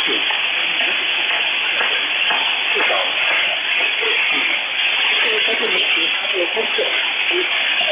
至少，这个他就没提，他这个工作，